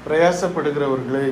பிரயாசப்படுகிறவர்களை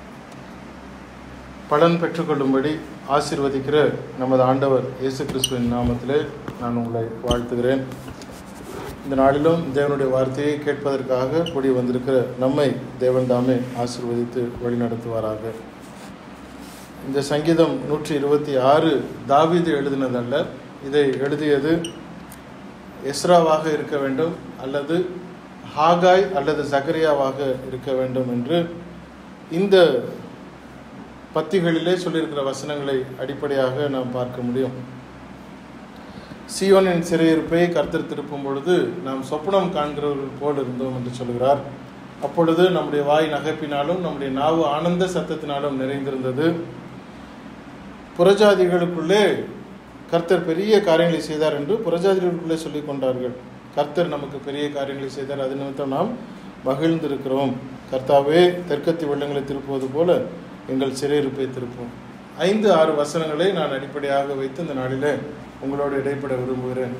பலன் பெற்றுக்கொள்ளும்படி ஆசீர்வதிக்கிற நமது ஆண்டவர் இயேசு கிறிஸ்துவின் நாமத்திலே நான் உங்களை வாழ்த்துகிறேன். இந்த நாளிலும் தேவனுடைய வார்த்தையை கேட்பதற்காக கூடி வந்திருக்கிற நம்மை தேவன் தாமே ஆசீர்வதித்து வழிநடத்துவாராக. இந்த சங்கீதம் 126 தாவீது எழுதினதல்ல, இதை எழுதியது எஸ்ராவாக இருக்க வேண்டும் அல்லது ஹாகாய் அல்லது சகரியாவாக இருக்க வேண்டும் என்று இந்த பத்திகளிலே சொல்லியிருக்கிற வசனங்களை அடிப்படையாக நாம் பார்க்க முடியும். சீயோனின் சிறையிருப்பை கர்த்தர் திருப்பும் பொழுது நாம் சொப்பனம் காண்கிறவர்கள் போல் இருந்தோம் என்று சொல்கிறார். அப்பொழுது நம்முடைய வாய் நகைப்பினாலும் நம்முடைய நாவு ஆனந்த சத்தத்தினாலும் நிறைந்திருந்தது. புறஜாதிகளுக்குள்ளே கர்த்தர் பெரிய காரியங்களை செய்தார் என்று புறஜாதிகளுக்குள்ளே சொல்லிக் கொண்டார்கள். கர்த்தர் நமக்கு பெரிய காரியங்களை செய்தார், அது நிமித்தம் நாம் மகிழ்ந்திருக்கிறோம். கர்த்தாவே தெற்கத்தி வெள்ளங்களை திருப்புவது போல எங்கள் சிறையிருப்பை திருப்போம். 5-6 வசனங்களை நான் அடிப்படையாக வைத்து இந்த நாளிலே உங்களோடு இடைப்பட விரும்புகிறேன்.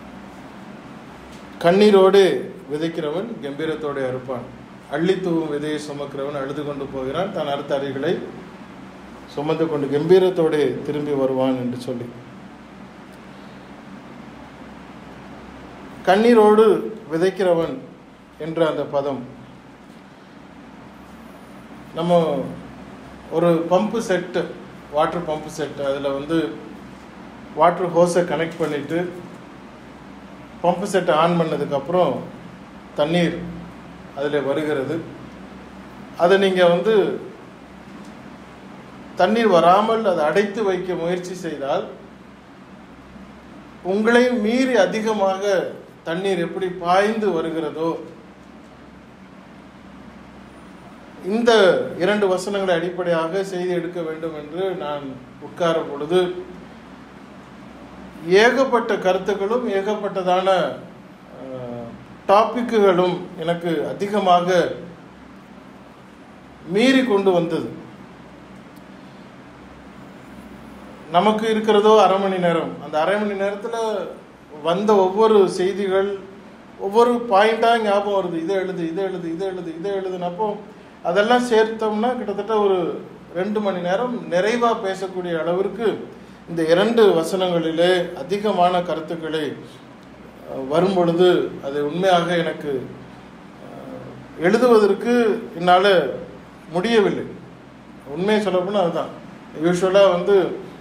கண்ணீரோடு விதைக்கிறவன் கம்பீரத்தோடு அறுப்பான். அள்ளி தூவும் விதையை சுமக்கிறவன் அழுது கொண்டு போகிறான், தான் அறுத்த அறைகளை சுமந்து கொண்டு கம்பீரத்தோடு திரும்பி வருவான் என்று சொல்லி, கண்ணீரோடு விதைக்கிறவன் என்ற அந்த பதம் நம்ம ஒரு pump set, water pump set, அதில் வாட்டர் ஹோஸை கனெக்ட் பண்ணிவிட்டு பம்பு செட்டை ஆன் பண்ணதுக்கப்புறம் தண்ணீர் அதில் வருகிறது. அதை நீங்கள் தண்ணீர் வராமல் அதை அடைத்து வைக்க முயற்சி செய்தால் உங்களை மீறி அதிகமாக தண்ணீர் எப்படி பாய்ந்து வருகிறதோ, இந்த 2 வசனங்களை அடிப்படையாக செய்தி எடுக்க வேண்டும் என்று நான் உட்கார பொழுது ஏகப்பட்ட கருத்துக்களும் ஏகப்பட்டதான டாபிக்குகளும் எனக்கு அதிகமாக மீறி கொண்டு வந்தது. நமக்கு இருக்கிறதோ 1/2 மணி நேரம். அந்த 1/2 மணி நேரத்தில் வந்த ஒவ்வொரு செய்திகள், ஒவ்வொரு பாயிண்டாக ஞாபகம் வருது. இதை எழுதுனப்போ அதெல்லாம் சேர்த்தோம்னா கிட்டத்தட்ட ஒரு 2 மணி நேரம் நிறைவாக பேசக்கூடிய அளவிற்கு இந்த 2 வசனங்களிலே அதிகமான கருத்துக்களை வரும் பொழுது அது உண்மையாக எனக்கு எழுதுவதற்கு என்னால் முடியவில்லை. உண்மையை சொல்லப்போனால் அதுதான். யூஸ்வலாக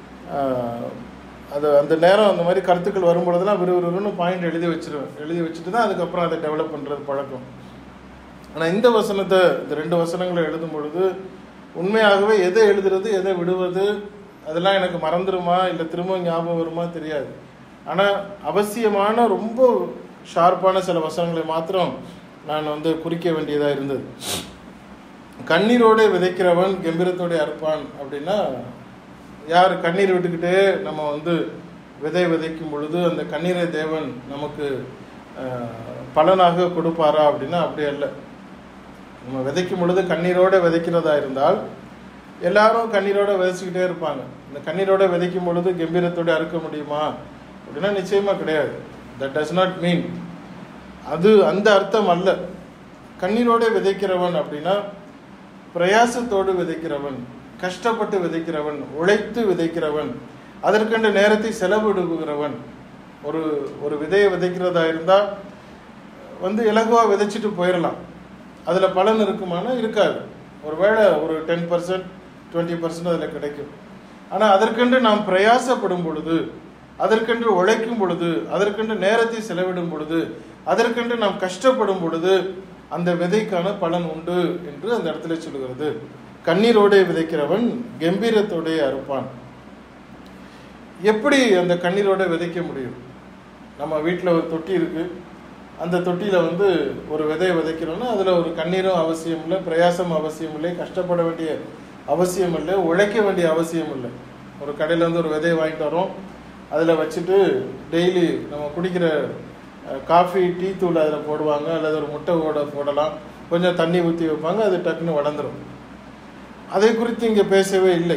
அது அந்த நேரம் அந்த மாதிரி கருத்துக்கள் வரும்பொழுதுலாம் விறுவிறுன்னு பாயிண்ட் எழுதி வச்சுட்டு தான் அதுக்கப்புறம் அதை டெவலப் பண்ணுறது பழக்கம். ஆனால் இந்த 2 வசனங்களை எழுதும் பொழுது உண்மையாகவே எதை எழுதுறது எதை விடுவது அதெல்லாம் எனக்கு மறந்துடுமா இல்லை திரும்ப ஞாபகம் வருமா தெரியாது. ஆனால் அவசியமான ரொம்ப ஷார்ப்பான சில வசனங்களை மாத்திரம் நான் குறிக்க வேண்டியதாக இருந்தது. கண்ணீரோடு விதைக்கிறவன் கம்பீரத்தோடு அறுப்பான் அப்படின்னா, யார் கண்ணீர் விட்டுக்கிட்டே நம்ம விதைக்கும் பொழுது அந்த கண்ணீரை தேவன் நமக்கு பலனாக கொடுப்பாரா அப்படின்னா அப்படி அல்ல. நம்ம விதைக்கும் பொழுது கண்ணீரோடு விதைக்கிறதா இருந்தால் எல்லாரும் கண்ணீரோடு விதைச்சிக்கிட்டே இருப்பாங்க. இந்த கண்ணீரோடு விதைக்கும் பொழுது கம்பீரத்தோடு அறுக்க முடியுமா அப்படின்னா நிச்சயமாக கிடையாது. தட் டஸ் நாட் மீன், அது அந்த அர்த்தம் அல்ல. கண்ணீரோடு விதைக்கிறவன் அப்படின்னா பிரயாசத்தோடு விதைக்கிறவன், கஷ்டப்பட்டு விதைக்கிறவன், உழைத்து விதைக்கிறவன், அதற்கென்று நேரத்தை செலவிடுகிறவன். ஒரு விதையை விதைக்கிறதா இருந்தால் இலகுவாக விதைச்சிட்டு போயிடலாம். அதில் பலன் இருக்குமானா இருக்காது. ஒருவேளை ஒரு 10% 20% அதில் கிடைக்கும். ஆனால் அதற்கென்று நாம் பிரயாசப்படும் பொழுது, அதற்கென்று உழைக்கும் பொழுது, அதற்கென்று நேரத்தை செலவிடும் பொழுது, அதற்கென்று நாம் கஷ்டப்படும் பொழுது அந்த விதைக்கான பலன் உண்டு என்று அந்த இடத்துல சொல்லுகிறது. கண்ணீரோடு விதைக்கிறவன் கம்பீரத்தோடு அறுப்பான். எப்படி அந்த கண்ணீரோடு விதைக்க முடியும்? நம்ம வீட்டில் ஒரு தொட்டி இருக்குது. அந்த தொட்டியில் ஒரு விதையை விதைக்கிறோன்னா அதில் ஒரு கண்ணீரும் அவசியம் இல்லை, பிரயாசம் அவசியம் இல்லை, கஷ்டப்பட வேண்டிய அவசியம் இல்லை, உழைக்க வேண்டிய அவசியம் இல்லை. ஒரு கடையில் ஒரு விதையை வாங்கிட்டு வரோம், அதில் வச்சுட்டு டெய்லி நம்ம குடிக்கிற காஃபி டீ தூள் அதில் போடுவாங்க, அல்லது ஒரு முட்டை போடலாம், கொஞ்சம் தண்ணி ஊற்றி வைப்பாங்க, அது டக்குன்னு வளர்ந்துடும். அதை குறித்து இங்கே பேசவே இல்லை.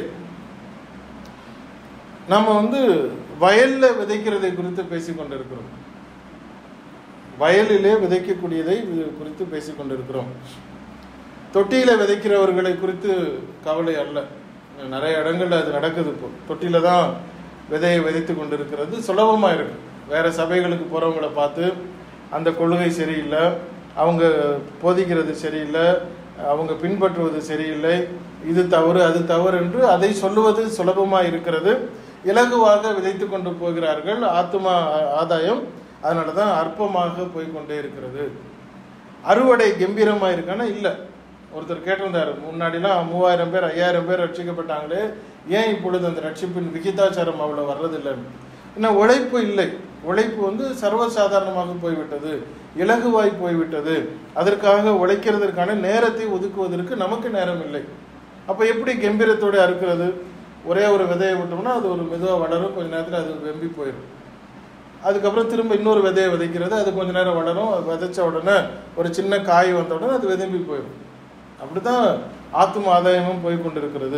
நம்ம வயலில் விதைக்கிறதை குறித்து பேசிக்கொண்டிருக்கிறோம். வயலிலே விதைக்கக்கூடியதை குறித்து பேசிக்கொண்டிருக்கிறோம். தொட்டியில விதைக்கிறவர்களை குறித்து கவலை அல்ல. நிறைய இடங்கள்ல அது நடக்குது. இப்போ தொட்டியில தான் விதையை விதைத்து கொண்டிருக்கிறது. சுலபமா இருக்கு. வேற சபைகளுக்கு போறவங்களை பார்த்து அந்த கொள்கை சரியில்லை, அவங்க போதிக்கிறது சரியில்லை, அவங்க பின்பற்றுவது சரியில்லை, இது தவறு அது தவறு என்று அதை சொல்லுவது சுலபமா இருக்கிறது. இலகுவாக விதைத்து கொண்டு போகிறார்கள். ஆத்துமா ஆதாயம் அதனாலதான் அற்பமாக போய்கொண்டே இருக்கிறது. அறுவடை கம்பீரமா இருக்கானா இல்லை. ஒருத்தர் கேட்டிருந்தாரு, முன்னாடிலாம் 3000 பேர் 5000 பேர் ரட்சிக்கப்பட்டாங்களே, ஏன் இப்பொழுது அந்த ரட்சிப்பின் விகிதாச்சாரம் அவ்வளவு வர்றதில்லை? ஏன்னா உழைப்பு இல்லை. உழைப்பு சர்வசாதாரணமாக போய்விட்டது, இலகுவாய் போய்விட்டது. அதற்காக உழைக்கிறதற்கான நேரத்தை ஒதுக்குவதற்கு நமக்கு நேரம் இல்லை. அப்ப எப்படி கம்பீரத்தோட அறுக்கிறது? ஒரே ஒரு விதையை விட்டோம்னா அது ஒரு மெதுவாக வளரும், கொஞ்ச நேரத்தில் அது வெம்பி போயிடும். அதுக்கப்புறம் திரும்ப இன்னொரு விதையை விதைக்கிறது, அது கொஞ்ச நேரம் வளரும், விதைச்ச உடனே ஒரு சின்ன காய் வந்த உடனே அது விதம்பி போயிடும். அப்படிதான் ஆத்தும ஆதாயமும் போய் கொண்டிருக்கிறது.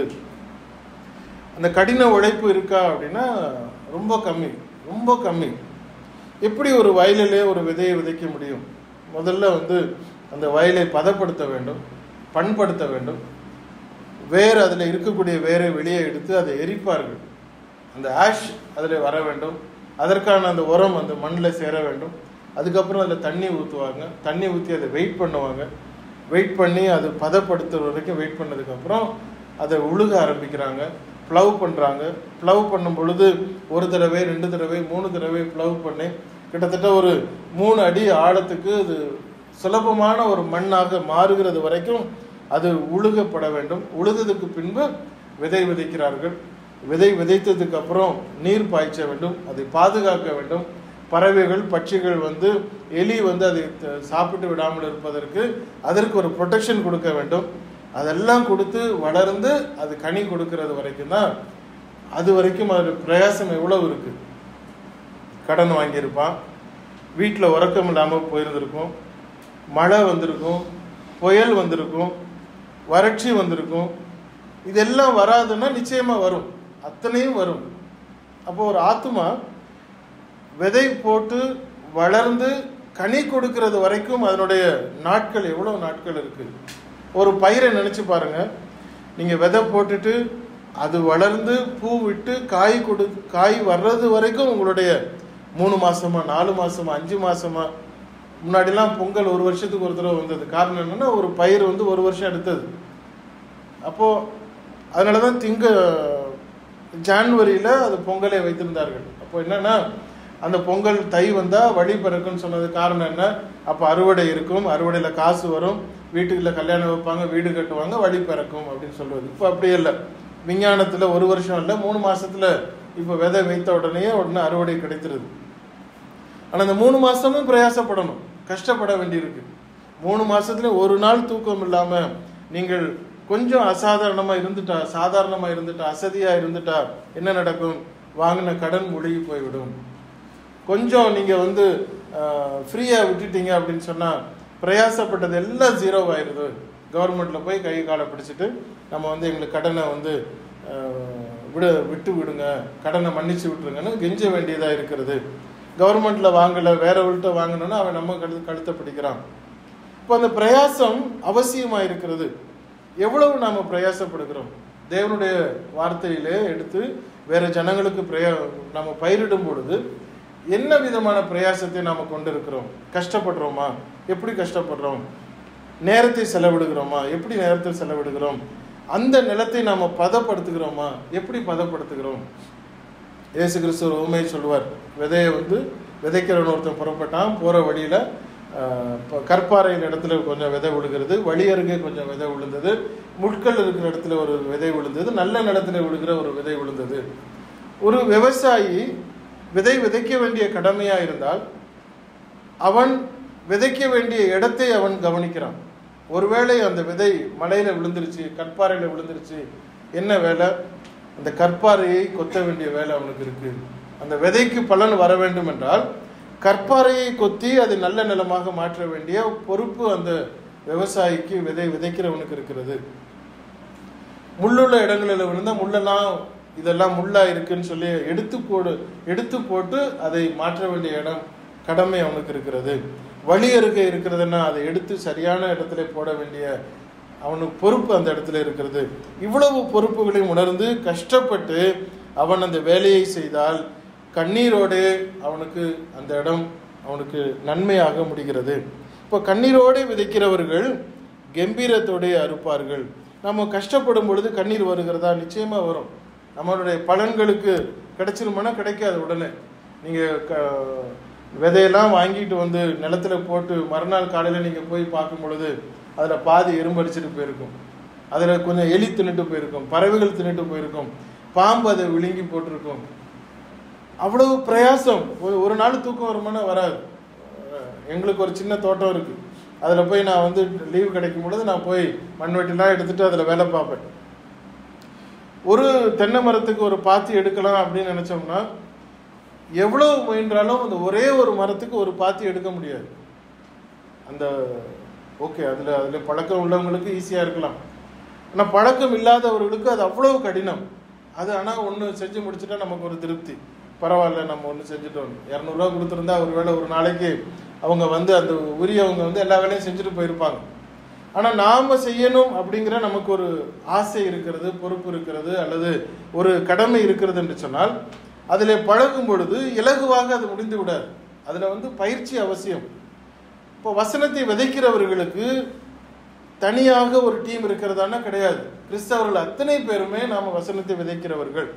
அந்த கடின உழைப்பு இருக்கா அப்படின்னா ரொம்ப கம்மி, ரொம்ப கம்மி. எப்படி ஒரு வயலிலே ஒரு விதையை விதைக்க முடியும்? முதல்ல அந்த வயலை பதப்படுத்த வேண்டும், பண்படுத்த வேண்டும். வேறு அதில் இருக்கக்கூடிய வேரை வெளியே எடுத்து அதை எரிப்பார்கள். அந்த ஆஷ் அதில் வர வேண்டும். அதற்கான அந்த உரம் அந்த மண்ணில் சேர வேண்டும். அதுக்கப்புறம் அதில் தண்ணி ஊற்றுவாங்க. தண்ணி ஊற்றி அதை வெயிட் பண்ணுவாங்க. வெயிட் பண்ணி அது பதப்படுத்துற வரைக்கும் வெயிட் பண்ணதுக்கப்புறம் அதை உழுக ஆரம்பிக்கிறாங்க, ப்ளவ் பண்ணுறாங்க. ப்ளவ் பண்ணும் பொழுது 1 தடவை 2 தடவை 3 தடவை ப்ளவ் பண்ணி கிட்டத்தட்ட ஒரு 3 அடி ஆழத்துக்கு அது சுலபமான ஒரு மண்ணாக மாறுகிறது வரைக்கும் அது உழுகப்பட வேண்டும். உழுததுக்கு பின்பு விதை விதைக்கிறார்கள். விதை விதைத்ததுக்கு அப்புறம் நீர் பாய்ச்ச வேண்டும், அதை பாதுகாக்க வேண்டும். பறவைகள் பட்சிகள் எலி அதை சாப்பிட்டு விடாமல் இருப்பதற்கு அதற்கு ஒரு ப்ரொடெக்ஷன் கொடுக்க வேண்டும். அதெல்லாம் கொடுத்து வளர்ந்து அது கனி கொடுக்கிறது வரைக்கும் தான். அது வரைக்கும் அது பிரயாசம் எவ்வளவு இருக்கு. கடன் வாங்கியிருப்பான், வீட்டில் உறக்கம் இல்லாமல் போயிருந்திருக்கும், மழை வந்திருக்கும், புயல் வந்திருக்கும், வறட்சி வந்திருக்கும். இதெல்லாம் வராதுன்னா நிச்சயமா வரும், அத்தனையும் வரும். அப்போ ஒரு ஆத்துமா விதை போட்டு வளர்ந்து கனி கொடுக்கிறது வரைக்கும் அதனுடைய நாட்கள் எவ்வளவு நாட்கள் இருக்கு. ஒரு பயிரை நினைச்சு பாருங்க. நீங்க விதை போட்டுட்டு அது வளர்ந்து பூ விட்டு காய் வர்றது வரைக்கும் உங்களுடைய 3 மாசமா 4 மாசமா 5 மாசமா. முன்னாடிலாம் பொங்கல் 1 வருஷத்துக்கு ஒரு தடவை வந்தது. காரணம் என்னன்னா ஒரு பயிர் 1 வருஷம் எடுத்தது. அப்போ அதனாலதான் ஜான்வரியில அது பொங்கலை வைத்திருந்தார்கள். அப்போ என்னன்னா அந்த பொங்கல் தை வந்தா வழி பிறக்குன்னு சொன்னது காரணம் என்ன? அப்ப அறுவடை இருக்கும், அறுவடையில காசு வரும், வீட்டுக்குள்ள கல்யாணம் வைப்பாங்க, வீடு கட்டுவாங்க, வழி பிறக்கும் அப்படின்னு சொல்றது. இப்ப அப்படி இல்லை. விஞ்ஞானத்துல 1 வருஷம் இல்லை, 3 மாசத்துல இப்ப விதை வைத்த உடனே அறுவடை கிடைத்திருது. ஆனா அந்த 3 மாசமும் பிரயாசப்படணும், கஷ்டப்பட வேண்டியிருக்கு. 3 மாசத்துல ஒரு நாள் தூக்கம் இல்லாம நீங்கள் கொஞ்சம் அசாதாரணமா இருந்துட்டா, சாதாரணமா இருந்துட்டா, அசதியா இருந்துட்டா என்ன நடக்கும்? வாங்கின கடன் முழுகி போய்விடும். கொஞ்சம் நீங்க ஃப்ரீயா விட்டுட்டீங்க அப்படின்னு சொன்னா பிரயாசப்பட்டது எல்லாம் 0 ஆயிடுது. கவர்மெண்ட்ல போய் கை காலை பிடிச்சிட்டு நம்ம எங்களுக்கு கடனை விட்டு விடுங்க, கடனை மன்னிச்சு விட்டுருங்கன்னு கெஞ்ச வேண்டியதா இருக்கிறது. கவர்மெண்ட்ல வாங்கல, வேறவர்கிட்ட வாங்கணும்னா அவன் நம்ம கழுத்தை பிடிக்கிறான். இப்போ அந்த பிரயாசம் அவசியமா இருக்கிறது. எவ்வளவு நாம பிரயாசப்படுகிறோம்? தேவனுடைய வார்த்தையிலே எடுத்து வேற ஜனங்களுக்கு நம்ம பயிரிடும் பொழுது என்ன விதமான பிரயாசத்தை நாம கொண்டிருக்கிறோம்? கஷ்டப்படுறோமா? எப்படி கஷ்டப்படுறோம்? நேரத்தை செலவிடுகிறோமா? எப்படி நேரத்தை செலவிடுகிறோம்? அந்த நிலத்தை நாம பதப்படுத்துகிறோமா? எப்படி பதப்படுத்துகிறோம்? இயேசு கிறிஸ்து உண்மையை சொல்லுவார். விதையை விதைக்கிறவன் ஒருத்தன் புறப்பட்டான். போற வழியில கற்பாறையின் இடத்துல கொஞ்சம் விதை விழுகிறது, வழி அருகே கொஞ்சம் விதை விழுந்தது, முட்கள் இருக்கிற இடத்துல ஒரு விதை விழுந்தது, நல்ல நிலத்துல விழுகிற ஒரு விதை விழுந்தது. ஒரு விவசாயி விதை விதைக்க வேண்டிய கடமையா இருந்தால் அவன் விதைக்க வேண்டிய இடத்தை அவன் கவனிக்கிறான். ஒருவேளை அந்த விதை மலையில விழுந்துருச்சு, கற்பாறையில விழுந்துருச்சு, என்ன வேலை? அந்த கற்பாறையை கொத்த வேண்டிய வேலை அவனுக்கு இருக்கு. அந்த விதைக்கு பலன் வர வேண்டும் என்றால் கற்பாறையை கொத்தி அதை நல்ல நிலமாக மாற்ற வேண்டிய பொறுப்பு அந்த விவசாயிக்கு, விதைக்கிறவனுக்கு இருக்கிறது. முள்ளுள்ள இடங்களில் விழுந்தா முள்ளெல்லாம் இதெல்லாம் முள்ளா இருக்குன்னு சொல்லி எடுத்து போட்டு அதை மாற்ற வேண்டிய கடமை அவனுக்கு இருக்கிறது. வழி அருகே இருக்கிறதுன்னா அதை எடுத்து சரியான இடத்துல போட வேண்டிய அவனுக்கு பொறுப்பு அந்த இடத்துல இருக்கிறது. இவ்வளவு பொறுப்புகளையும் உணர்ந்து கஷ்டப்பட்டு அவன் அந்த வேலையை செய்தால் கண்ணீரோடு அவனுக்கு அந்த இடம் அவனுக்கு நன்மையாக முடிகிறது. இப்போ கண்ணீரோடு விதைக்கிறவர்கள் கம்பீரத்தோடு அறுப்பார்கள். நம்ம கஷ்டப்படும் பொழுது கண்ணீர் வருகிறதா? நிச்சயமாக வரும். நம்மளுடைய பலன்களுக்கு கிடைச்சிருமானா கிடைக்காது. உடனே நீங்கள் விதையெல்லாம் வாங்கிட்டு வந்து நிலத்தில் போட்டு மறுநாள் காலையில் நீங்கள் போய் பார்க்கும் பொழுது அதில் பாதி எறும்படிச்சிட்டு போயிருக்கும், அதில் கொஞ்சம் எலி தின்னுட்டு போயிருக்கும், பறவைகள் தின்னுட்டு போயிருக்கும், பாம்பு அதை விழுங்கி போட்டிருக்கும். அவ்வளவு பிரயாசம். ஒரு நாள் தூக்கம் வருமானா வராது. எங்களுக்கு ஒரு சின்ன தோட்டம் இருக்குது. அதில் போய் நான் வந்து லீவு கிடைக்கும் பொழுது நான் போய் மண்வெட்டிலாம் எடுத்துகிட்டு அதில் வேலை பார்ப்பேன். ஒரு தென்னை மரத்துக்கு ஒரு பாத்தி எடுக்கலாம் அப்படின்னு நினச்சோம்னா எவ்வளோ முயன்றாலும் அந்த ஒரே ஒரு மரத்துக்கு ஒரு பாத்தி எடுக்க முடியாது. அந்த ஓகே, அதில் பழக்கம் உள்ளவங்களுக்கு ஈஸியாக இருக்கலாம். ஆனால் பழக்கம் இல்லாதவர்களுக்கு அது அவ்வளவு கடினம். அது ஆனால் ஒன்று செஞ்சு முடிச்சுட்டா நமக்கு ஒரு திருப்தி. பரவாயில்ல, நம்ம ஒன்று செஞ்சுட்டோம். 200 ரூபா கொடுத்துருந்தா ஒரு வேளை ஒரு நாளைக்கு அவங்க வந்து அந்த உரியவங்க வந்து எல்லா வேலையும் செஞ்சுட்டு போயிருப்பாங்க. ஆனால் நாம் செய்யணும் அப்படிங்கிற நமக்கு ஒரு ஆசை இருக்கிறது, பொறுப்பு இருக்கிறது, அல்லது ஒரு கடமை இருக்கிறது என்று சொன்னால் அதில் பழகும் பொழுது இலகுவாக அது முடிந்து விடாது. அதில் வந்து பயிற்சி அவசியம். இப்போ வசனத்தை விதைக்கிறவர்களுக்கு தனியாக ஒரு டீம் இருக்கிறதானா கிடையாது. கிறிஸ்தவர்கள் அத்தனை பேருமே நாம் வசனத்தை விதைக்கிறவர்கள்,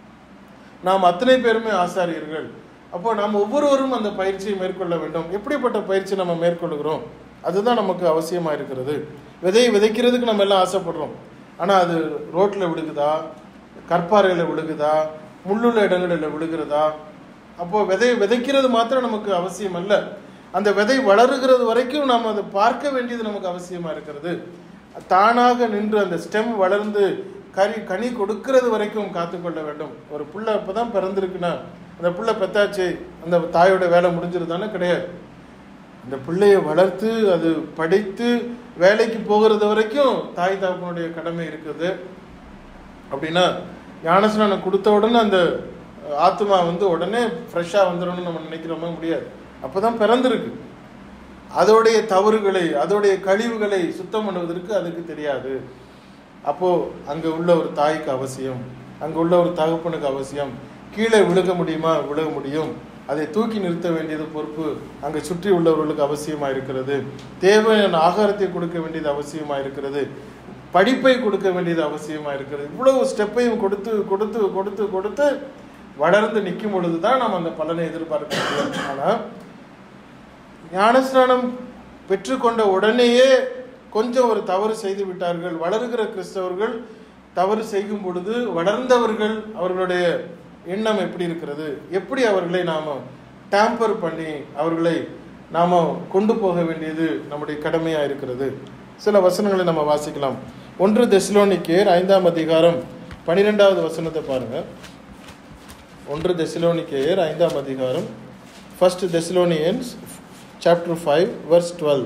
நாம் அத்தனை பேருமே ஆசாரியர்கள். அப்போ நாம் ஒவ்வொருவரும் அந்த பயிற்சியை மேற்கொள்ள வேண்டும். எப்படிப்பட்ட பயிற்சி நம்ம மேற்கொள்கிறோம் அதுதான் நமக்கு அவசியமாக இருக்கிறது. விதையை விதைக்கிறதுக்கு நம்ம எல்லாம் ஆசைப்படுறோம். ஆனால் அது ரோட்டில் விழுகுதா, கற்பாறையில் விழுகுதா, முள்ளுள்ள இடங்களில் விழுகிறதா? அப்போ விதையை விதைக்கிறது மாத்திரம் நமக்கு அவசியம் அல்ல, அந்த விதை வளருகிறது வரைக்கும் நாம் அதை பார்க்க வேண்டியது நமக்கு அவசியமாக இருக்கிறது. தானாக நின்று அந்த ஸ்டெம் வளர்ந்து கனி கொடுக்கிறது வரைக்கும் காத்துக்கொள்ள வேண்டும். ஒரு புள்ள இப்போ தான் பிறந்திருக்குன்னா அந்த புள்ள பெத்தாச்சு, அந்த தாயோட வேலை முடிஞ்சிருதானே? கிடையாது. அந்த பிள்ளையை வளர்த்து அது படித்து வேலைக்கு போகிறது வரைக்கும் தாய் தகப்பனுடைய கடமை இருக்குது. அப்படின்னா ஞானஸ்நானம் கொடுத்த உடனே அந்த ஆத்மா வந்து உடனே ஃப்ரெஷ்ஷாக வந்துடணும்னு நம்ம நினைக்கிறோமா? முடியாது. அப்போ தான் பிறந்திருக்கு. அதோடைய தவறுகளை, அதோடைய கழிவுகளை சுத்தம் பண்ணுவதற்கு அதுக்கு தெரியாது. அப்போது அங்கே உள்ள ஒரு தாய்க்கு அவசியம், அங்கே உள்ள ஒரு தகப்பனுக்கு அவசியம். கீழே விழுக முடியுமா? விழுக முடியும். அதை தூக்கி நிறுத்த வேண்டியது பொறுப்பு அங்கே சுற்றி உள்ளவர்களுக்கு அவசியமாக இருக்கிறது. தேவையான ஆகாரத்தை கொடுக்க வேண்டியது அவசியமாக இருக்கிறது. படிப்பை கொடுக்க வேண்டியது அவசியமாக இருக்கிறது. இவ்வளவு ஸ்டெப்பையும் கொடுத்து கொடுத்து கொடுத்து கொடுத்து வளர்ந்து நிற்கும் பொழுது தான் நாம் அந்த பலனை எதிர்பார்க்க முடியும். ஆனால் ஞானஸ்நானம் பெற்றுக்கொண்ட உடனேயே கொஞ்சம் ஒரு தவறு செய்து விட்டார்கள். வளருகிற கிறிஸ்தவர்கள் தவறு செய்யும் பொழுது வளர்ந்தவர்கள் அவர்களுடைய எண்ணம் எப்படி இருக்கிறது, எப்படி அவர்களை நாம் டேம்பர் பண்ணி அவர்களை நாம் கொண்டு போக வேண்டியது நம்முடைய கடமையாக இருக்கிறது. சில வசனங்களை நம்ம வாசிக்கலாம். 1 தெசலோனிக்கேயர் 5ஆம் அதிகாரம் 12வது வசனத்தை பாருங்கள். 1 தெசலோனிக்கேயர் 5ஆம் அதிகாரம், 1 தெசலோனியன்ஸ் chapter 5 verse 12,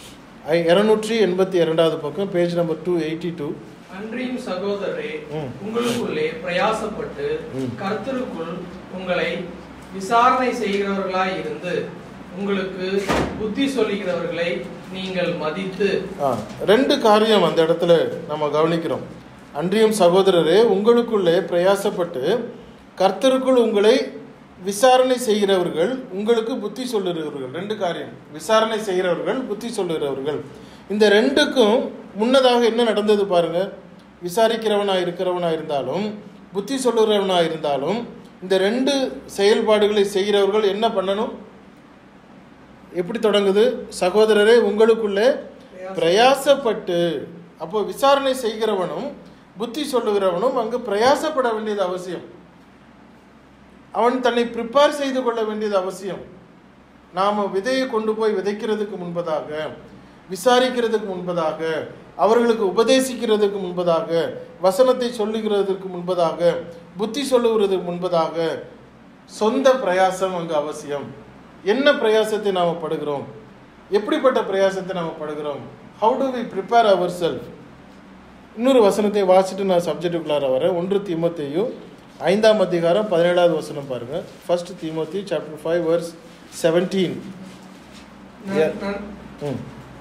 282வது பக்கம், பேஜ் நம்பர் 282. அன்றியும் சகோதரரே, உங்களுக்குள்ளே பிரயாசப்பட்டு கர்த்தருக்குள் உங்களை விசாரணை செய்கிறவர்களாய் இருந்து உங்களுக்கு புத்தி சொல்லுகிறவர்களை நீங்கள் மதித்து. 2 காரியம் அந்த இடத்துல நம்ம கவனிக்கிறோம். அன்றியும் சகோதரரே, உங்களுக்குள்ளே பிரயாசப்பட்டு கர்த்தருக்குள் உங்களை விசாரணை செய்கிறவர்கள் உங்களுக்கு புத்தி சொல்லுகிறவர்கள். 2 காரியம். விசாரணை செய்கிறவர்கள், புத்தி சொல்லுகிறவர்கள். இந்த 2க்கும் முன்னதாக என்ன நடந்தது பாருங்க. விசாரிக்கிறவனாக இருக்கிறவனாக இருந்தாலும் புத்தி சொல்லுகிறவனாக இருந்தாலும் இந்த 2 செயல்பாடுகளை செய்கிறவர்கள் என்ன பண்ணணும்? எப்படி தொடங்குது? சகோதரரே, உங்களுக்குள்ளே பிரயாசப்பட்டு. அப்போ விசாரணை செய்கிறவனும் புத்தி சொல்லுகிறவனும் அங்கு பிரயாசப்பட வேண்டியது அவசியம். அவன் தன்னை ப்ரிப்பேர் செய்து கொள்ள வேண்டியது அவசியம். நாம் விதையை கொண்டு போய் விதைக்கிறதுக்கு முன்பதாக, விசாரிக்கிறதுக்கு முன்பதாக, அவர்களுக்கு உபதேசிக்கிறதுக்கு முன்பதாக, வசனத்தை சொல்லுகிறதுக்கு முன்பதாக, புத்தி சொல்லுகிறதுக்கு முன்பதாக சொந்த பிரயாசம் அங்கு அவசியம். என்ன பிரயாசத்தை நாம் படுகிறோம்? எப்படிப்பட்ட பிரயாசத்தை நாம் படுகிறோம்? How do we prepare our self? இன்னொரு வசனத்தை வாசிட்டு நான் சப்ஜெக்டுக்குள்ளார வரேன். 1 தீமோத்தேயு 5ஆம் அதிகாரம் 17வது வசனம் பாருங்க. 1 தீமோத்தி chapter 5 verse 17.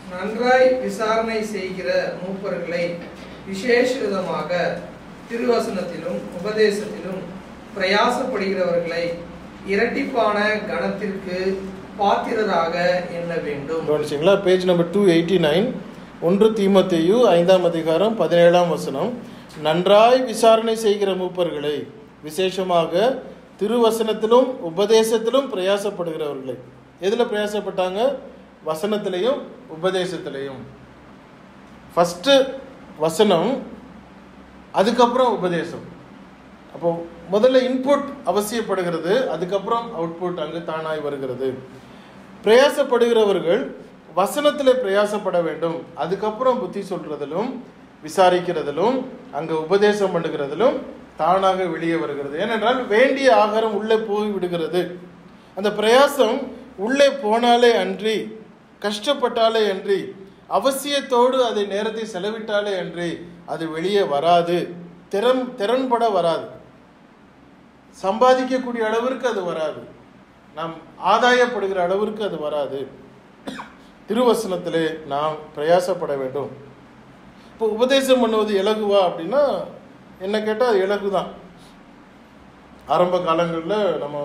நன்றாய் விசாரணை செய்கிற மூப்பர்களை விசேஷ விதமாக திருவசனத்திலும் உபதேசத்திலும் பிரயாசப்படுகிறவர்களை இரட்டிப்பான கணத்திற்கு பாத்திரராக எண்ண வேண்டும். கவனிச்சிங்களா? பேஜ் நம்பர் 289, 1 தீமோத்தேயு 5ஆம் அதிகாரம் 17ஆம் வசனம். நன்றாய் விசாரணை செய்கிற மூப்பர்களை விசேஷமாக திருவசனத்திலும் உபதேசத்திலும் பிரயாசப்படுகிறவர்களை. எதில் பிரயாசப்பட்டாங்க? வசனத்திலையும் உபதேசத்திலையும். ஃபஸ்ட்டு வசனம், அதுக்கப்புறம் உபதேசம். அப்போ முதல்ல இன்புட் அவசியப்படுகிறது, அதுக்கப்புறம் அவுட்புட் அங்கு தானாய் வருகிறது. பிரயாசப்படுகிறவர்கள் வசனத்தில் பிரயாசப்பட வேண்டும், அதுக்கப்புறம் புத்தி சொல்றதிலும் விசாரிக்கிறதிலும் அங்கே உபதேசம் பண்ணுகிறதிலும் தானாக வெளியே வருகிறது. ஏனென்றால் வேண்டிய ஆகாரம் உள்ளே போய் விடுகிறது. அந்த பிரயாசம் உள்ளே போனாலே அன்றி, கஷ்டப்பட்டாலே அன்றி, அவசியத்தோடு அதை நேரத்தை செலவிட்டாலே அன்றி அது வெளியே வராது. திறன்பட வராது. சம்பாதிக்கக்கூடிய அளவிற்கு அது வராது. நாம் ஆதாயப்படுகிற அளவிற்கு அது வராது. திருவசனத்திலே நாம் பிரயாசப்பட வேண்டும். இப்போ உபதேசம் பண்ணுவது இலகுவா அப்படின்னா என்ன கேட்டால் அது இலகு தான். ஆரம்ப காலங்களில் நம்ம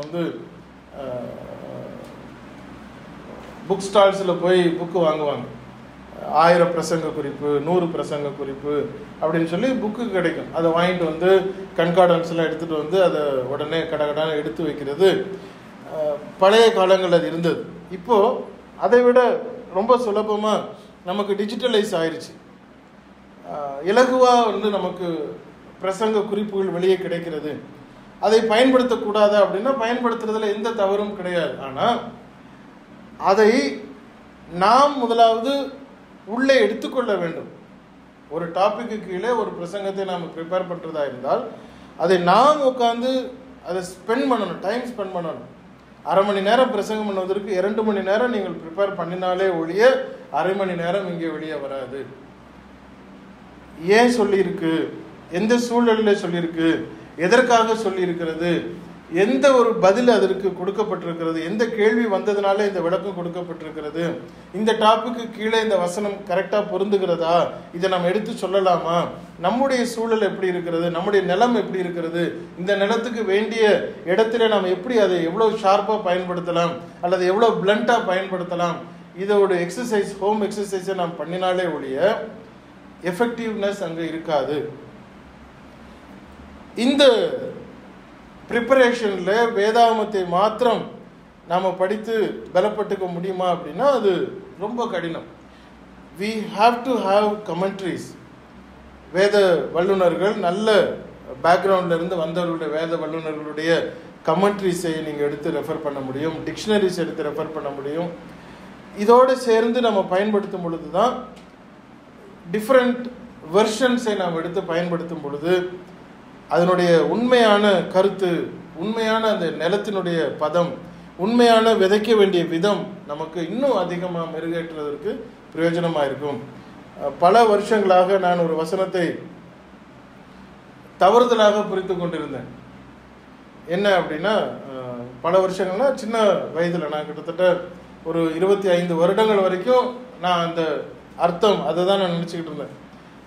புக் ஸ்டால்ஸில் போய் புக்கு வாங்குவாங்க. 1000 பிரசங்க குறிப்பு, 100 பிரசங்க குறிப்பு அப்படின்னு சொல்லி புக்கு கிடைக்கும். அதை வாங்கிட்டு கண்கார்டன்ஸ்லாம் எடுத்துகிட்டு அதை உடனே கடகடான எடுத்து வைக்கிறது பழைய காலங்கள் அது இருந்தது. இப்போது அதை விட ரொம்ப சுலபமாக நமக்கு டிஜிட்டலைஸ் ஆயிடுச்சு. இலகுவாக நமக்கு பிரசங்க குறிப்புகள் வெளியே கிடைக்கிறது. அதை பயன்படுத்தக்கூடாது அப்படின்னா பயன்படுத்துறதுல எந்த தவறும் கிடையாது. ஆனால் அதை நாம் முதலாவது உள்ளே எடுத்துக்கொள்ள வேண்டும். ஒரு டாபிக்கு கீழே ஒரு பிரசங்கத்தை நாம் ப்ரிப்பேர் பண்ணுறதா இருந்தால் அதை நாம் உட்காந்து அதை ஸ்பெண்ட் பண்ணணும், டைம் ஸ்பெண்ட் பண்ணணும். 1/2 மணி நேரம் பிரசங்கம் பண்ணுவதற்கு 2 மணி நேரம் நீங்கள் ப்ரிப்பேர் பண்ணினாலே ஒழிய 1/2 மணி நேரம் இங்கே வெளியே வராது. ஏன் சொல்லியிருக்கு, எந்த சூழ்நிலையில் சொல்லியிருக்கு, எதற்காக சொல்லியிருக்கிறது, எந்த ஒரு பதில் அதற்கு கொடுக்கப்பட்டிருக்கிறது, எந்த கேள்வி வந்ததுனால இந்த விளக்கம் கொடுக்கப்பட்டிருக்கிறது, இந்த டாபிக்கு கீழே இந்த வசனம் கரெக்டாக பொருந்துகிறதா, இதை நம்ம எடுத்து சொல்லலாமா, நம்முடைய சூழல் எப்படி இருக்கிறது, நம்முடைய நிலம் எப்படி இருக்கிறது, இந்த நிலத்துக்கு வேண்டிய இடத்துல நாம் எப்படி அதை எவ்வளோ ஷார்ப்பாக பயன்படுத்தலாம் அல்லது எவ்வளோ பிளண்டாக பயன்படுத்தலாம், இதோட எக்ஸசைஸ், ஹோம் எக்ஸசைஸை நாம் பண்ணினாலே ஒழிய எஃபெக்டிவ்னஸ் அங்கே இருக்காது. இந்த ப்ரிப்பரேஷனில் வேதாகமத்தை மாத்திரம் நாம் படித்து பலப்பட்டுக்க முடியுமா அப்படின்னா அது ரொம்ப கடினம். we have to have commentaries. வேத வல்லுநர்கள், நல்ல பேக்ரவுண்ட்லேருந்து வந்தவர்களுடைய வேத வல்லுநர்களுடைய கமெண்ட்ரிஸை நீங்கள் எடுத்து ரெஃபர் பண்ண முடியும், டிக்ஷனரிஸ் எடுத்து ரெஃபர் பண்ண முடியும். இதோடு சேர்ந்து நம்ம பயன்படுத்தும் பொழுது தான், டிஃப்ரெண்ட் வெர்ஷன்ஸை நாம் எடுத்து பயன்படுத்தும் பொழுது அதனுடைய உண்மையான கருத்து, உண்மையான அந்த நிலத்தினுடைய பதம், உண்மையான விதைக்க வேண்டிய விதம் நமக்கு இன்னும் அதிகமாக மெருகேற்றுவதற்கு பிரயோஜனமாக இருக்கும். பல வருஷங்களாக நான் ஒரு வசனத்தை தவறுதலாக புரிந்து கொண்டிருந்தேன். என்ன அப்படின்னா, பல வருஷங்கள்னா சின்ன வயதில், நான் கிட்டத்தட்ட ஒரு 25 வருடங்கள் வரைக்கும் நான் அந்த அர்த்தம் அதை தான் நான் நினச்சிக்கிட்டு இருந்தேன்.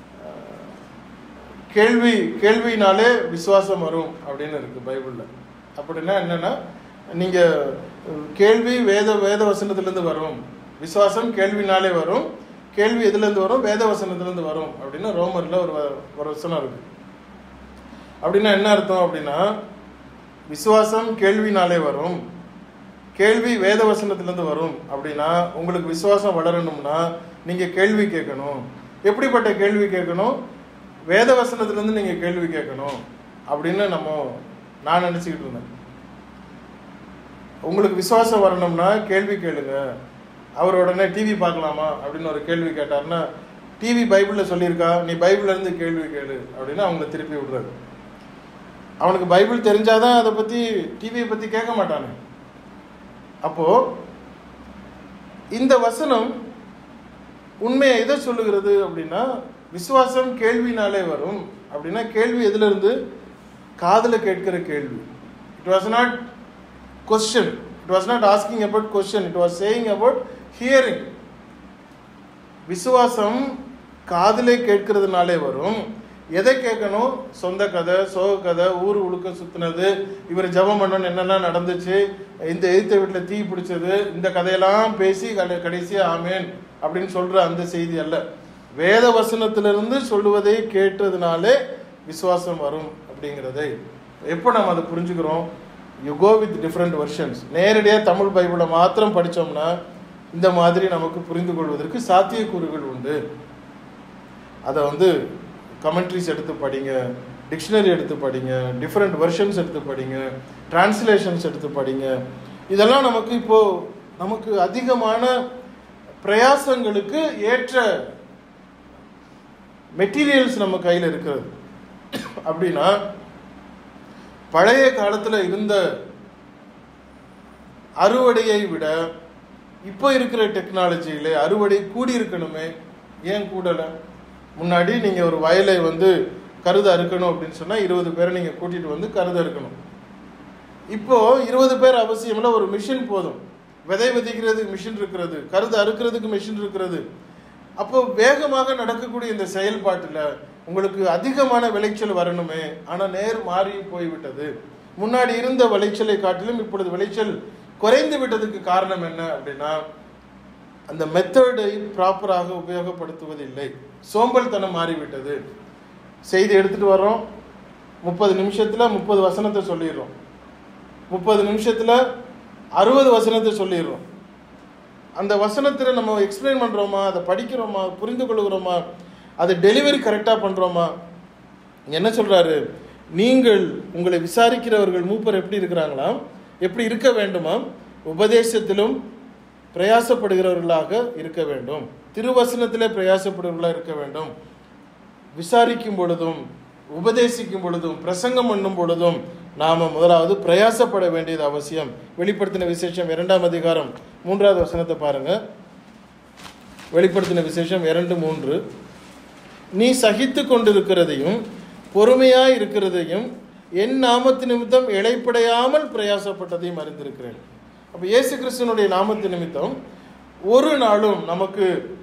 கேள்வினாலே விசுவாசம் வரும் அப்படின்னு இருக்கு பைபிளில். அப்படின்னா என்னன்னா, நீங்கள் கேள்வி வேத வசனத்திலேருந்து வரும், விசுவாசம் கேள்வினாலே வரும், கேள்வி எதுலேருந்து வரும், வேத வசனத்திலேருந்து வரும் அப்படின்னு ரோமரில் ஒரு வசனம் இருக்கு. அப்படின்னா என்ன அர்த்தம் அப்படின்னா, விசுவாசம் கேள்வினாலே வரும், கேள்வி வேத வசனத்திலேருந்து வரும். அப்படின்னா உங்களுக்கு விசுவாசம் வளரணும்னா நீங்கள் கேள்வி கேட்கணும். எப்படிப்பட்ட கேள்வி கேட்கணும்? வேத வசனத்திலேருந்து நீங்கள் கேள்வி கேட்கணும் அப்படின்னு நான் நினச்சிக்கிட்டு இருந்தேன். உங்களுக்கு விசுவாசம் வரணும்னா கேள்வி கேளுங்க. அவர் உடனே டிவி பார்க்கலாமா அப்படின்னு ஒரு கேள்வி கேட்டார்னா, டிவி பைபிளில் சொல்லியிருக்கா, நீ பைபிள்லேருந்து கேள்வி கேளு அப்படின்னு அவங்கள திருப்பி விடுறாரு. அவனுக்கு பைபிள் தெரிஞ்சாதான் அதை பற்றி, டிவியை பற்றி கேட்க மாட்டானே. அப்போது இந்த வசனம் உண்மையை எதை சொல்லுகிறது அப்படின்னா, விசுவாசம் கேள்வினாலே வரும். அப்படின்னா கேள்வி எதிலிருந்து? காதில் கேட்கிற கேள்வி. It was not question, it was not asking about question, it was saying about hearing. விசுவாசம் காதிலே கேட்கறதுனாலே வரும். எதை கேட்கணும்? சொந்த கதை, சோக கதை, ஊர் உழுக்க சுத்தினது, இவர் ஜெபம் பண்ணணும், என்னெல்லாம் நடந்துச்சு, இந்த எதிர்த்த வீட்டில் தீ பிடிச்சது, இந்த கதையெல்லாம் பேசி கடைசியா ஆமேன் அப்படின்னு சொல்ற அந்த செய்தி அல்ல. வேத வசனத்திலிருந்து சொல்லுவதை கேட்டதுனாலே விசுவாசம் வரும் அப்படிங்கிறதை எப்போ நம்ம அதை புரிஞ்சுக்கிறோம்? You go with different versions. நேரடியாக தமிழ் பைபிளை மாத்திரம் படித்தோம்னா இந்த மாதிரி நமக்கு புரிந்து கொள்வதற்கு சாத்தியக்கூறுகள் உண்டு. அதை கமெண்ட்ரிஸ் எடுத்து படிங்க, டிக்ஷனரி எடுத்து படிங்க, டிஃப்ரெண்ட் வெர்ஷன்ஸ் எடுத்து படிங்க, டிரான்ஸ்லேஷன்ஸ் எடுத்து படிங்க. இதெல்லாம் நமக்கு அதிகமான பிரயாசங்களுக்கு ஏற்ற மெட்டீரியல்ஸ் நம்ம கையில் இருக்கிறது. அப்படின்னா பழைய காலத்தில் இருந்த அறுவடையை விட இப்போ இருக்கிற டெக்னாலஜியிலே அறுவடை கூடி இருக்கணுமே, ஏன் கூடலை? முன்னாடி நீங்கள் ஒரு வயலை கருது அறுக்கணும் அப்படின்னு சொன்னால் 20 பேரை நீங்கள் கூட்டிகிட்டு கருது அறுக்கணும். இப்போது 20 பேர் அவசியம் இல்லை, ஒரு மிஷின் போதும். விதை விதைக்கிறதுக்கு மிஷின் இருக்கிறது, கருது அறுக்கிறதுக்கு மிஷின் இருக்கிறது. அப்போ வேகமாக நடக்கக்கூடிய இந்த செயல்பாட்டில் உங்களுக்கு அதிகமான விளைச்சல் வரணுமே, ஆனால் நேர் மாறி போய்விட்டது. முன்னாடி இருந்த விளைச்சலை காட்டிலும் இப்பொழுது விளைச்சல் குறைந்து விட்டதுக்கு காரணம் என்ன அப்படின்னா, அந்த மெத்தடை ப்ராப்பராக உபயோகப்படுத்துவதில்லை. சோம்பல்தனம் மாறிவிட்டது. செய்தி எடுத்துட்டு வர்றோம், 30 நிமிஷத்தில் 30 வசனத்தை சொல்லிடுறோம், 30 நிமிஷத்தில் 60 வசனத்தை சொல்லிடுறோம். அந்த வசனத்தில் நம்ம எக்ஸ்பிளைன் பண்ணுறோமா, அதை படிக்கிறோமா, புரிந்து கொள்கிறோமா, அதை டெலிவரி கரெக்டாக பண்ணுறோமா? என்ன சொல்கிறாரு? நீங்கள் உங்களை விசாரிக்கிறவர்கள் மூப்பர் எப்படி இருக்கிறாங்களாம், எப்படி இருக்க வேண்டுமாம்? உபதேசத்திலும் பிரயாசப்படுகிறவர்களாக இருக்க வேண்டும், திருவசனத்திலே பிரயாசப்படுகிறவர்களாக இருக்க வேண்டும். விசாரிக்கும் பொழுதும் உபதேசிக்கும் பொழுதும் பிரசங்கம் பண்ணும் பொழுதும் நாம் முதலாவது பிரயாசப்பட வேண்டியது அவசியம். வெளிப்படுத்தின விசேஷம் 2ஆம் அதிகாரம் 3வது வசனத்தை பாருங்க. வெளிப்படுத்தின விசேஷம் 2:3. நீ சகித்து கொண்டிருக்கிறதையும் பொறுமையாய் இருக்கிறதையும் என் நாமத்து நிமித்தம் இளைப்படையாமல் பிரயாசப்பட்டதையும் அறிந்திருக்கிறேன். அப்போ இயேசு கிறிஸ்துவனுடைய நாமத்து நிமித்தம் ஒரு நாளும் நமக்கு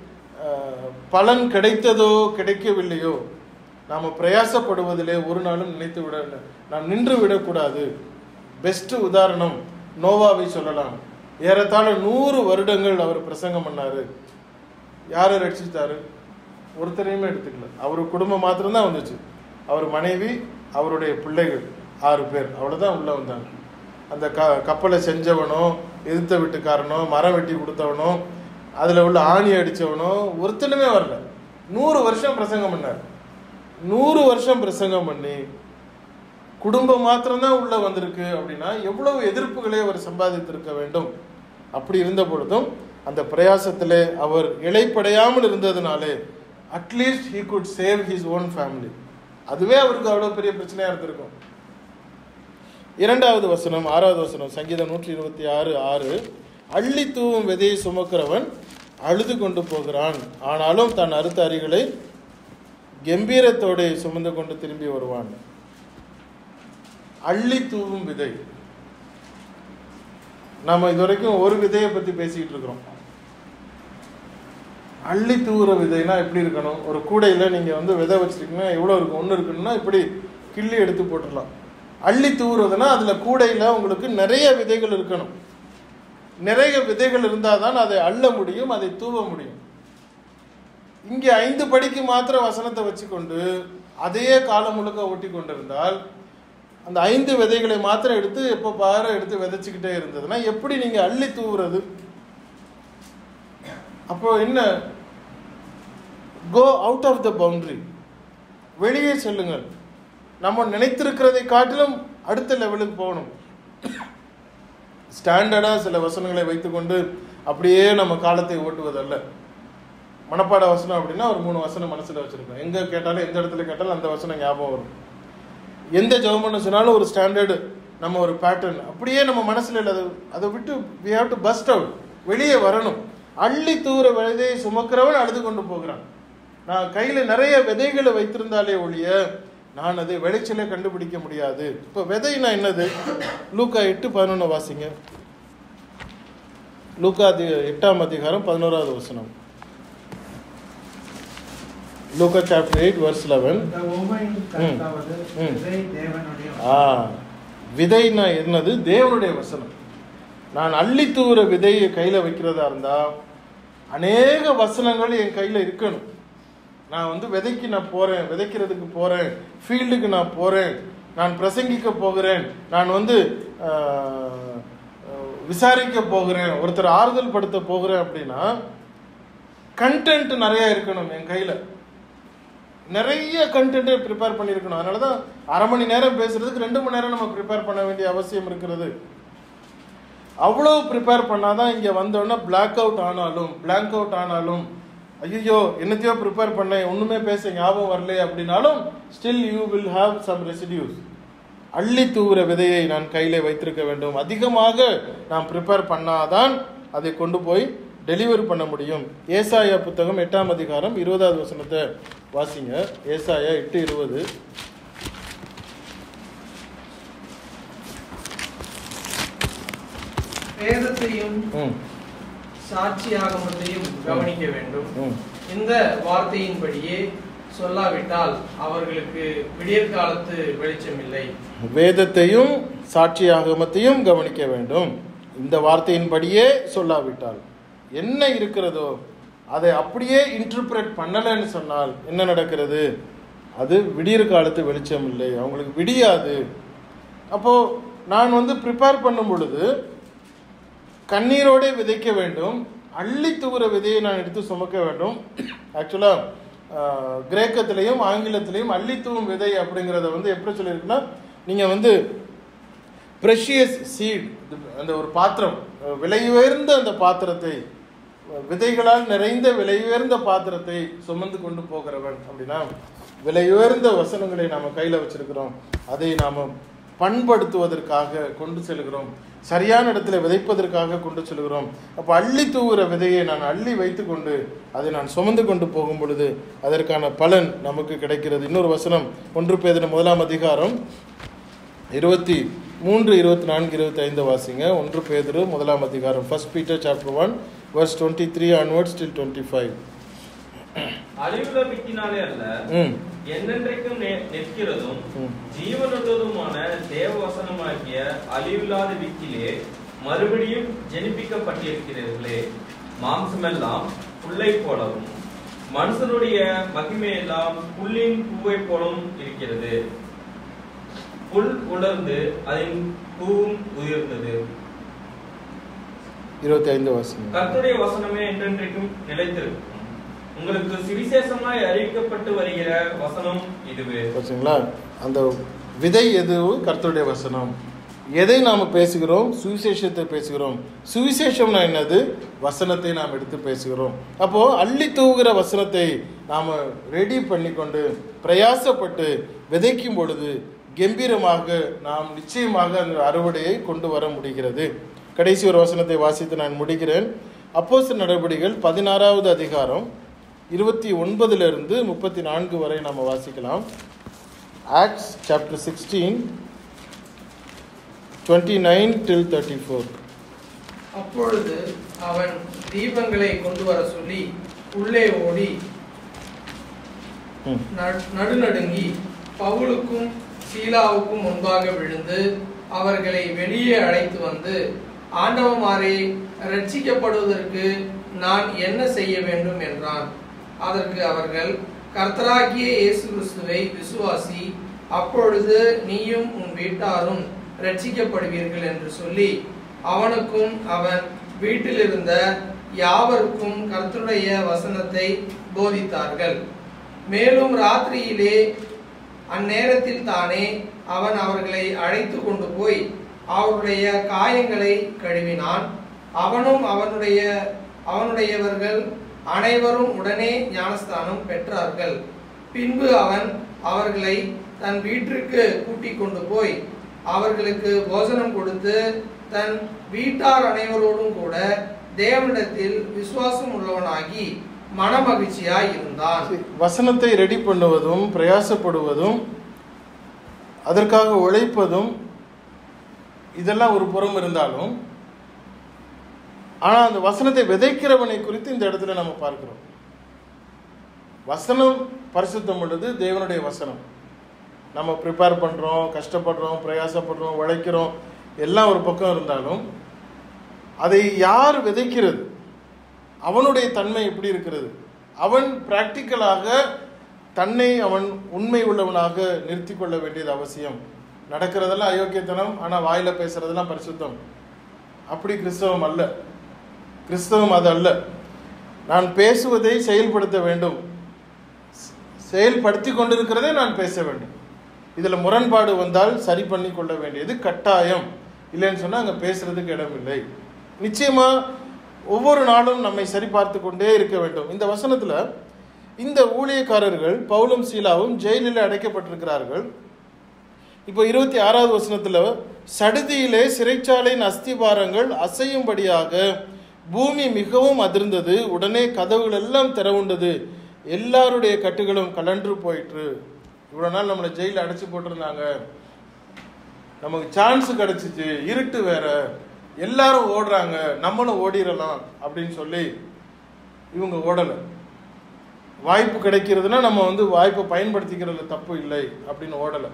பலன் கிடைத்ததோ கிடைக்கவில்லையோ, நாம் பிரயாசப்படுவதிலே ஒரு நாளும் நாம் நின்று விடக்கூடாது. பெஸ்ட் உதாரணம் நோவாவை சொல்லலாம். ஏறத்தாழ 100 வருடங்கள் அவர் பிரசங்கம் பண்ணாரு. யாரை ரட்சித்தாரு? ஒருத்தரையுமே எடுத்துக்கல. அவர் குடும்பம் மாத்திரம்தான் வந்துச்சு. அவர் மனைவி, அவருடைய பிள்ளைகள் 6 பேர், அவ்வளோதான் உள்ளே வந்தாங்க. அந்த கப்பலை செஞ்சவனோ, எதிர்த்த வீட்டுக்காரனோ, மரம் வெட்டி கொடுத்தவனோ, அதில் உள்ள ஆணி அடித்தவனோ ஒருத்தனுமே வரல. 100 வருஷம் பிரசங்கம் பண்ணார். 100 வருஷம் பிரசங்கம் பண்ணி குடும்பம் மாத்திரம்தான் உள்ளே வந்திருக்கு அப்படின்னா எவ்வளவு எதிர்ப்புகளை அவர் சம்பாதித்திருக்க வேண்டும். அப்படி இருந்த பொழுதும் அந்த பிரயாசத்திலே அவர் இளைப்படையாமல் இருந்ததுனாலே at least he could save his own family. அதுவே அவருக்கு அவ்வளோ பெரிய பிரச்சனையாக இருந்திருக்கும். 2வது வசனம் 6வது வசனம் சங்கீதம் 126:6. அள்ளி தூவும் விதையை சுமக்கிறவன் அழுது கொண்டு போகிறான், ஆனாலும் தன் அறுத்த அரிகளை கம்பீரத்தோடு சுமந்து கொண்டு திரும்பி வருவான். அள்ளி தூவும் விதை. நம்ம இதுவரைக்கும் ஒரு விதையை பற்றி பேசிக்கிட்டு இருக்கிறோம். அள்ளி தூவுற விதைனா எப்படி இருக்கணும்? ஒரு கூடையில் நீங்கள் விதை வச்சுருக்கீங்கன்னா எவ்வளோ இருக்கும்? ஒன்று இருக்குன்னா இப்படி கிள்ளி எடுத்து போட்டுடலாம். அள்ளி தூவுறதுன்னா அதில் கூடையில் உங்களுக்கு நிறைய விதைகள் இருக்கணும். நிறைய விதைகள் இருந்தால் தான் அதை அள்ள முடியும், அதை தூவ முடியும். இங்கே 5 படிக்கு மாத்திரம் வசனத்தை வச்சுக்கொண்டு அதையே காலம் முழுக்க ஓட்டி கொண்டிருந்தால், அந்த 5 விதைகளை மாத்திரம் எடுத்து எப்போ பாரு எடுத்து விதைச்சிக்கிட்டே இருந்ததுன்னா எப்படி நீங்கள் அள்ளி தூவுறது? அப்போ என்ன? Go out of the boundary, வெளியே செல்லுங்கள். நம்ம நினைத்திருக்கிறதை காட்டிலும் அடுத்த லெவலுக்கு போகணும். ஸ்டாண்டர்டாக சில வசனங்களை வைத்துக்கொண்டு அப்படியே நம்ம காலத்தை ஓட்டுவதல்ல. மனப்பாட வசனம் அப்படின்னா ஒரு 3 வசனம் மனசில் வச்சுருக்கோம். எங்கே கேட்டாலும் எந்த இடத்துல கேட்டாலும் அந்த வசனம் ஞாபகம் வரும். எந்த ஜெபம் பண்ண சொன்னாலும் ஒரு ஸ்டாண்டர்டு, நம்ம ஒரு பேட்டர்ன் அப்படியே நம்ம மனசில் இல்லை. அதை விட்டு we have to bust out, வெளியே வரணும். அள்ளி தூர விதையை சுமக்கிறவன் அழுது கொண்டு போகிறான். நான் கையில் நிறைய விதைகளை வைத்திருந்தாலே ஒழிய நான் அதை விளைச்சலே கண்டுபிடிக்க முடியாது. இப்போ விதைனா என்னது? லூக்கா 8:11 வாசிங்க. லூக்கா 8ஆம் அதிகாரம் 11வது வசனம். Luke chapter 8 verse 11. இந்த உவமையின் கருத்தாவது விதை தேவனுடைய விதைன்னா என்னது? தேவனுடைய வசனம். நான் அள்ளி தூவுற விதையை கையில வைக்கிறதா இருந்தா அநேக வசனங்கள் என் கையில இருக்கணும். நான் விதைக்கு நான் போறேன், விதைக்கிறதுக்கு போறேன், ஃபீல்டுக்கு நான் போறேன், நான் பிரசங்கிக்க போகிறேன், நான் விசாரிக்க போகிறேன், ஒருத்தர் ஆறுதல் படுத்த போகிறேன் அப்படின்னா கண்டென்ட் நிறைய இருக்கணும். என் கையில நிறைய கண்டென்ட் ப்ரிப்பேர் பண்ணியிருக்கணும். அதனாலதான் 1/2 மணி நேரம் பேசுறதுக்கு 2 மணி நேரம் நம்ம ப்ரிப்பேர் பண்ண வேண்டிய அவசியம் இருக்கிறது. அவ்வளவு ப்ரிப்பேர் பண்ணாதான் இங்க வந்தோன்னா பிளாக் அவுட் ஆனாலும் ஐயோ என்னத்தையோ ப்ரிப்பேர் பண்ணேன், ஒண்ணுமே பேச ஞாபகம் வரல அப்படின்னாலும் still you will have some residues. அள்ளி தூவுற விதையை நான் கையில வைத்திருக்க வேண்டும். அதிகமாக நாம் ப்ரிப்பேர் பண்ணாதான் அதை கொண்டு போய் டெலிவர் பண்ண முடியும். ஏசாயா புத்தகம் 8ஆம் அதிகாரம் 20வது வசனத்தை வாசிங்க. ஏசாயா 8:20. வேதத்தையும் சாட்சியாகமத்தையும் கவனிக்க வேண்டும். இந்த வார்த்தையின்படியே சொல்லாவிட்டால் அவர்களுக்கு விடியற் காலத்து வெளிச்சம் இல்லை. வேதத்தையும் சாட்சியாகமத்தையும் கவனிக்க வேண்டும். இந்த வார்த்தையின்படியே சொல்லாவிட்டால் என்ன இருக்கிறதோ அதை அப்படியே இன்டர்பிரேட் பண்ணலன்னு சொன்னால் என்ன நடக்கிறது? அது விடியற் காலத்து வெளிச்சம் இல்லை, அவங்களுக்கு விடியாது. அப்போ நான் ப்ரிப்பேர் பண்ணும் பொழுது கண்ணீரோட விதைக்க வேண்டும். அள்ளி தூவுற விதையை நான் எடுத்து சுமக்க வேண்டும். ஆக்சுவலா கிரேக்கத்திலையும் ஆங்கிலத்திலையும் அள்ளி தூவும் விதை அப்படிங்கிறத எப்படி சொல்லியிருக்குன்னா, நீங்க ப்ரெஷியஸ் சீட், அந்த ஒரு பாத்திரம், விலை உயர்ந்த அந்த பாத்திரத்தை, விதைகளால் நிறைந்த விலை உயர்ந்த பாத்திரத்தை சுமந்து கொண்டு போகிறவன் அப்படின்னா, விலை உயர்ந்த வசனங்களை நாம கையில வச்சிருக்கிறோம். அதை நாம பண்படுத்துவதற்காக கொண்டு செல்கிறோம், சரியான இடத்துல விதைப்பதற்காக கொண்டு செல்கிறோம். அப்போ அள்ளி தூவுற விதையை நான் அள்ளி வைத்து கொண்டு அதை நான் சுமந்து கொண்டு போகும் பொழுது அதற்கான பலன் நமக்கு கிடைக்கிறது. இன்னொரு வசனம் 1 பேதுரு 1ஆம் அதிகாரம் 23, 24, 25 வாசிங்க. 1 பேதுரு 1ஆம் அதிகாரம், 1 Peter chapter 1 verse 23 onwards till 25. அழிவுள்ள வித்தினாலே அல்ல, என்னென்றைக்கும் நிற்கிறதும் ஜீவனுள்ளதுமான தேவ வசனமாகிய அழிவில்லாத வித்திலே மறுபடியும் ஜெனிப்பிக்கப்பட்டிருக்கிறீர்களே. மாம்சமெல்லாம் புல்லை போலவும் மனுஷனுடைய மகிமையெல்லாம் புல்லின் பூவை போலவும் இருக்கிறது. புல் உலர்ந்து அதன் பூவும் உதிர்ந்தது. 25 வாசிங்க. கர்த்தருடைய வசனமே என்றென்றைக்கும் நிலைத்திருக்கும். உங்களுக்கு சுவிசேஷமாய் அறிவிக்கப்பட்டு வருகிற வசனம் இதுவே. அந்த விதை எது? கர்த்தருடைய வசனம். எதை நாம பேசுகிறோம்? சுவிசேஷத்தை பேசுகிறோம். சுவிசேஷம்னா என்னது? வசனத்தை நாம் எடுத்து பேசுகிறோம். அப்போ அள்ளி தூவுகிற வசனத்தை நாம ரெடி பண்ணி கொண்டு பிரயாசப்பட்டு விதைக்கும் பொழுது கம்பீரமாக நாம் நிச்சயமாக அந்த அறுவடையை கொண்டு வர முடிகிறது. கடைசி ஒரு வசனத்தை வாசித்து நான் முடிக்கிறேன். அப்போஸ்தலர் நடபடிகள் 16வது அதிகாரம் 29 34 வரை நாம் வாசிக்கலாம். Acts chapter 16 29 till 34. அப்பொழுது அவன் தீபங்களை கொண்டு வர சொல்லி உள்ளே ஓடி நடுநடுங்கி பவுலுக்கும் சீலாவுக்கும் முன்பாக விழுந்து அவர்களை வெளியே அழைத்து வந்து, ஆண்டவமாரே, ரட்சிக்கப்படுவதற்கு நான் என்ன செய்ய வேண்டும் என்றான். அதற்கு அவர்கள், கர்த்தராகிய இயேசு கிறிஸ்துவை விசுவாசி, அப்பொழுது நீயும் உன் வீட்டாரும் ரட்சிக்கப்படுவீர்கள் என்று சொல்லி அவனுக்கும் அவன் வீட்டில் இருந்த யாவருக்கும் கர்த்தருடைய வசனத்தை போதித்தார்கள். மேலும் ராத்திரியிலே அந்நேரத்தில் தானே அவன் அவர்களை அழைத்து கொண்டு போய் அவருடைய காயங்களை கழுவினான். அவனும் அவனுடையவர்கள் அனைவரும் உடனே ஞானஸ்தானம் பெற்றார்கள். பின்பு அவன் அவர்களை தன் வீட்டிற்கு கூட்டிக் கொண்டு போய் அவர்களுக்கு போஜனம் கொடுத்து தன் வீட்டார் அனைவரோடும் கூட தேவனிடத்தில் விசுவாசம் உள்ளவனாகி மனமகிழ்ச்சியாய் இருந்தான். வசனத்தை ரெடி பண்ணுவதும் பிரயாசப்படுவதும் அதற்காக உழைப்பதும் இதெல்லாம் ஒரு புறம் இருந்தாலும், ஆனா அந்த வசனத்தை விதைக்கிறவனை குறித்து இந்த இடத்துல நம்ம பார்க்கிறோம். வசனம் பரிசுத்தம் உள்ளது தேவனுடைய வசனம். நம்ம ப்ரிப்பேர் பண்ணுறோம், கஷ்டப்படுறோம், பிரயாசப்படுறோம், உழைக்கிறோம், எல்லாம் ஒரு பக்கம் இருந்தாலும் அதை யார் விதைக்கிறது, அவனுடைய தன்மை எப்படி இருக்கிறது, அவன் பிராக்டிக்கலாக தன்னை அவன் உண்மை உள்ளவனாக நிறுத்தி கொள்ள வேண்டியது அவசியம். நடக்கிறதெல்லாம் அயோக்கியத்தனம், ஆனால் வாயில பேசுறதெல்லாம் பரிசுத்தம். அப்படி கிறிஸ்தவம் அல்ல. கிறிஸ்தவம் அது அல்ல. நான் பேசுவதை செயல்படுத்த வேண்டும், செயல்படுத்தி கொண்டிருக்கிறதே நான் பேச வேண்டும். இதில் முரண்பாடு வந்தால் சரி பண்ணி கொள்ள வேண்டியது கட்டாயம். இல்லைன்னு சொன்னால் அங்கே பேசுறதுக்கு இடமில்லை. நிச்சயமா ஒவ்வொரு நாளும் நம்மை சரி பார்த்து கொண்டே இருக்க வேண்டும். இந்த வசனத்தில் இந்த ஊழியக்காரர்கள் பவுலும் சீலாவும் ஜெயிலில் அடைக்கப்பட்டிருக்கிறார்கள். இப்போ 26வது வசனத்தில் சடுதியிலே சிறைச்சாலையின் அஸ்திபாரங்கள் அசையும்படியாக பூமி மிகவும் அதிர்ந்தது, உடனே கதவுகள் எல்லாம் திறவுண்டது, எல்லாருடைய கட்டுகளும் கலன்று போயிற்று. இவ்வளோ நாள் நம்மளை ஜெயிலில் அடைச்சி போட்டிருந்தாங்க, நமக்கு சான்ஸ் கிடைச்சிச்சு, இருட்டு வேற, எல்லாரும் ஓடுறாங்க, நம்மளும் ஓடிடலாம் அப்படின்னு சொல்லி இவங்க ஓடலை. வாய்ப்பு கிடைக்கிறதுனா நம்ம வாய்ப்பை பயன்படுத்திக்கிறதுல தப்பு இல்லை அப்படின்னு ஓடலை.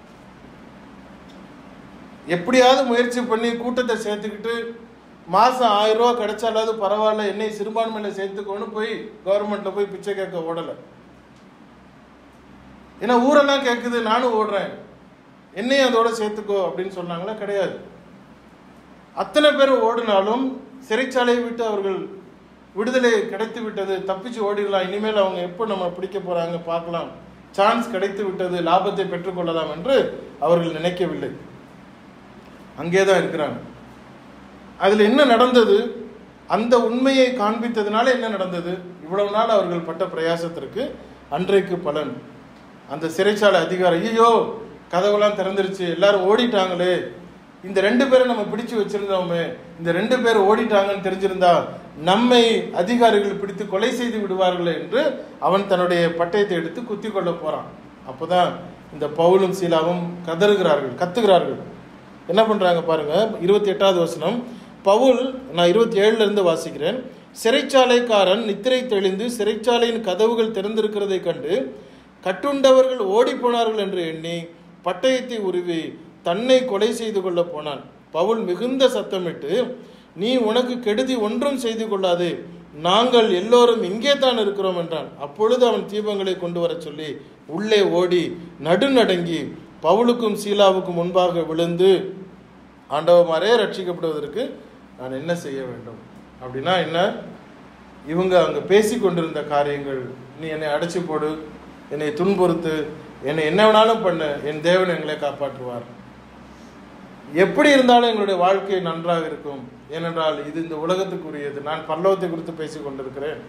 எப்படியாவது முயற்சி பண்ணி கூட்டத்தை சேர்த்துக்கிட்டு மாதம் 1000 ரூபா கிடைச்சாலாவது பரவாயில்ல, என்னை சிறுபான்மையில சேர்த்துக்கோன்னு போய் கவர்மெண்ட்ல போய் பிச்சை கேட்க ஓடலை. ஏன்னா ஊரெல்லாம் கேட்குது, நானும் ஓடுறேன், என்னையும் அதோட சேர்த்துக்கோ அப்படின்னு சொன்னாங்களா? கிடையாது. அத்தனை பேர் ஓடினாலும் சிறைச்சாலையை விட்டு அவர்கள் விடுதலை கிடைத்து விட்டது, தப்பிச்சு ஓடிடலாம், இனிமேல் அவங்க எப்போ நம்ம பிடிக்க போறாங்க பார்க்கலாம், சான்ஸ் கிடைத்து விட்டது, லாபத்தை பெற்றுக்கொள்ளலாம் என்று அவர்கள் நினைக்கவில்லை. அங்கேதான் இருக்கிறாங்க. அதுல என்ன நடந்தது? அந்த உண்மையை காண்பித்ததுனால என்ன நடந்தது? இவ்வளவு நாள் அவர்கள் பட்ட பிரயாசத்திற்கு அன்றைக்கு பலன். அந்த சிறைச்சாலை அதிகாரி, ஐயோ கதவெல்லாம் திறந்துருச்சு, எல்லாரும் ஓடிட்டாங்களே, இந்த 2 பேரை நம்ம பிடிச்சு வச்சிருந்தோமே, இந்த 2 பேர் ஓடிட்டாங்கன்னு தெரிஞ்சிருந்தா நம்மை அதிகாரிகள் பிடித்து கொலை செய்து விடுவார்கள் என்று அவன் தன்னுடைய பட்டயத்தை எடுத்து குத்தி கொள்ள போறான். அப்போதான் இந்த பவுலும் சீலாவும் கத்துகிறார்கள். என்ன பண்றாங்க பாருங்க, 28வது வசனம். பவுல், நான் 27ல இருந்து வாசிக்கிறேன். சிறைச்சாலைக்காரன் நித்திரை தெளிந்து சிறைச்சாலையின் கதவுகள் திறந்திருக்கிறதை கண்டு கட்டுண்டவர்கள் ஓடி போனார்கள் என்று எண்ணி பட்டயத்தை உருவி தன்னை கொலை செய்து கொள்ள போனான். பவுல் மிகுந்த சத்தமிட்டு, நீ உனக்கு கெடுதி ஒன்றும் செய்து கொள்ளாதே, நாங்கள் எல்லோரும் இங்கே தான் இருக்கிறோம் என்றான். அப்பொழுது அவன் தீபங்களை கொண்டு வர சொல்லி உள்ளே ஓடி நடுநடுங்கி பவுலுக்கும் சீலாவுக்கும் முன்பாக விழுந்து, ஆண்டவமாரே, ரட்சிக்கப்படுவதற்கு நான் என்ன செய்ய வேண்டும்? அப்படின்னா என்ன? இவங்க அங்கே பேசி கொண்டிருந்த காரியங்கள், நீ என்னை அடைச்சி போடு, என்னை துன்புறுத்து, என்னை என்ன வேணாலும் பண்ணு, என் தேவன் எங்களை காப்பாற்றுவார், எப்படி இருந்தாலும் எங்களுடைய வாழ்க்கை நன்றாக இருக்கும், ஏனென்றால் இது இந்த உலகத்துக்குரியது, நான் பரலோகத்தை குறித்து பேசிக் கொண்டிருக்கிறேன்.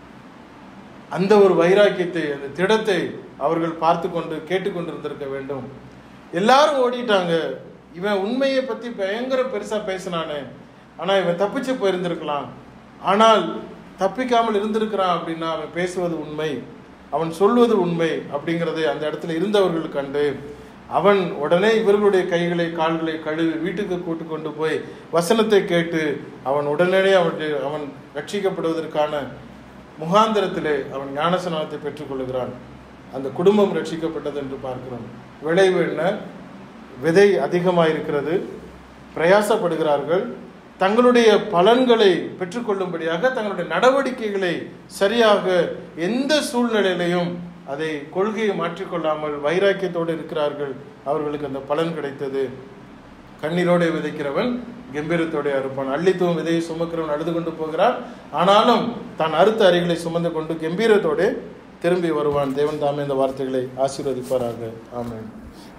அந்த ஒரு வைராக்கியத்தை, அந்த திடத்தை அவர்கள் பார்த்து கொண்டு கேட்டுக்கொண்டிருந்திருக்க வேண்டும். எல்லாரும் ஓடிட்டாங்க, இவன் உண்மையை பத்தி பயங்கர பெருசா பேசினானே, ஆனா இவன் தப்பிச்சு போயிருந்திருக்கலாம், ஆனால் தப்பிக்காமல் இருந்திருக்கிறான் அப்படின்னா அவன் பேசுவது உண்மை, அவன் சொல்வது உண்மை அப்படிங்கிறதை அந்த இடத்துல இருந்தவர்கள் கண்டு அவன் உடனே இவர்களுடைய கைகளை கால்களை கழுவி வீட்டுக்கு கூட்டு கொண்டு போய் வசனத்தை கேட்டு அவன் உடனே அவன் ரட்சிக்கப்படுவதற்கான முகாந்திரத்திலே அவன் ஞானஸ்நானத்தை பெற்றுக்கொள்கிறான். அந்த குடும்பம் ரட்சிக்கப்பட்டது என்று பார்க்கிறோம். விளைவு என்ன? விதை அதிகமாயிருக்கிறது, பிரயாசப்படுகிறார்கள், தங்களுடைய பலன்களை பெற்றுக்கொள்ளும்படியாக தங்களுடைய நடவடிக்கைகளை சரியாக எந்த சூழ்நிலையிலையும் அதை கொள்கையை மாற்றிக்கொள்ளாமல் வைராக்கியத்தோடு இருக்கிறார்கள். அவர்களுக்கு அந்த பலன் கிடைத்தது. கண்ணீரோடு விதைக்கிறவன் கம்பீரத்தோடு அறுப்பான். அள்ளித்துவம் விதையை சுமக்கிறவன் அழுது கொண்டு போகிறான், ஆனாலும் தான் அறுத்த அரிகளை சுமந்து கொண்டு கம்பீரத்தோடு திரும்பி வருவான். தேவன் தாமே இந்த வார்த்தைகளை ஆசீர்வதிப்பாராக. ஆமென்.